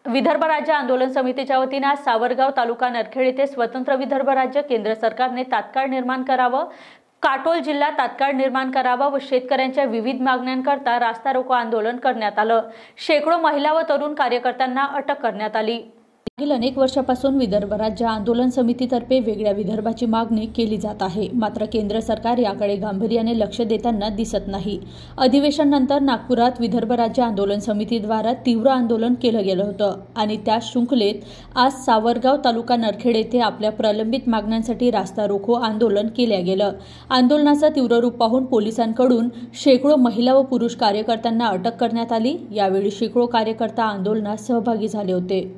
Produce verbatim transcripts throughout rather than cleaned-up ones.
विदर्भ राज्य आंदोलन समितीच्या वतीने आज सावरगाव तालुका नरखेड येथे स्वतंत्र विदर्भ राज्य केंद्र सरकारने तात्काळ निर्माण करावं, काटोल जिल्हा तात्काळ निर्माण करावा व शेतकऱ्यांच्या विविध मागण्यांकरता रास्ता रोको आंदोलन करण्यात आलं। शेकडो महिला व तरुण कार्यकर्त्यांना अटक करण्यात आली। मागील अनेक वर्षापासून विदर्भ राज्य आंदोलन समितीतर्फे वेगळ्या विदर्भाची मागणी केली जात आहे, मात्र केंद्र सरकार याकडे गांभीर्याने लक्ष देताना दिसत नाही। अधिवेशनानंतर नागपुरात विदर्भ राज्य आंदोलन समितीद्वारा तीव्र आंदोलन केलं गेलं होतं आणि त्या शृंखलेत आज सावरगाव तालुका नरखेड येथे आपल्या प्रलंबित मागण्यांसाठी रास्ता रोको आंदोलन केलं गेलं। आंदोलनाचा तीव्र रूप पाहून पोलिसांकडून शेकडो महिला व पुरुष कार्यकर्त्यांना अटक करण्यात आली। यावेळी शेकडो कार्यकर्ता आंदोलनात सहभागी झाले होते।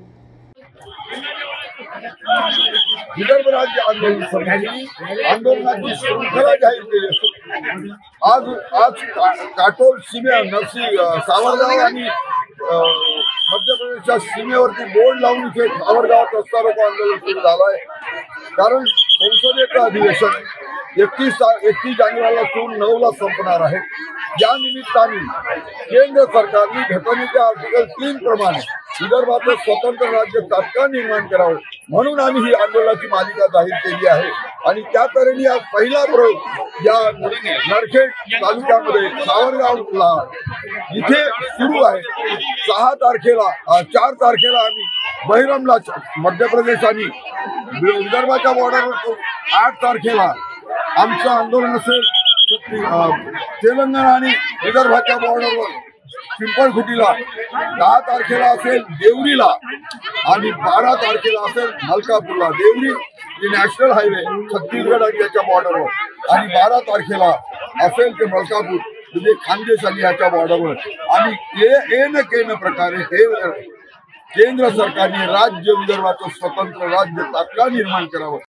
विदर्भ राज्य आंदोलन समिती आंदोलनाची श्रृंखला जाहीर केली असून आज आज काटोल सीमे नरसी सावरगाव आणि मध्य प्रदेशच्या सीमेवरती बोर्ड लावून इथे सावरगावात रस्ता रोको आंदोलन सुरू झालं आहे। कारण संसदेचं अधिवेशन एकतीस एकतीस जानेवारीला जून नऊ ला संपणार आहे। या निमित्ताने केंद्र सरकारने घटनेच्या आर्टिकल तीन प्रमाणे विदर्भाचं स्वतंत्र राज्य तात्काळ निर्माण करावं म्हणून आम्ही ही आंदोलनाची मालिका जाहीर केली आहे आणि त्या तऱ्हेने आज पहिला प्रयोग या नरखेड तालुक्यामध्ये सावरगावला इथे सुरू आहे। सहा तारखेला चार तारखेला आम्ही बहिरमला मध्य प्रदेश आणि विदर्भाच्या बॉर्डरवर आठ तारखेला आमचं आंदोलन असेल तेलंगणा आणि विदर्भाच्या बॉर्डरवर पिंपळखुटीला, दहा तारखेला असेल देवरीला आणि बारा तारखेला असेल मलकापूरला। देवरी ही नॅशनल हायवे छत्तीसगड आणि याच्या बॉर्डरवर आणि बारा तारखेला असेल ते मलकापूर म्हणजे खानदेश आणि याच्या बॉर्डरवर। आणि एन केन प्रकारे हे केंद्र सरकारने राज्य विदर्भाचं स्वतंत्र राज्य तात्काळ निर्माण करावं।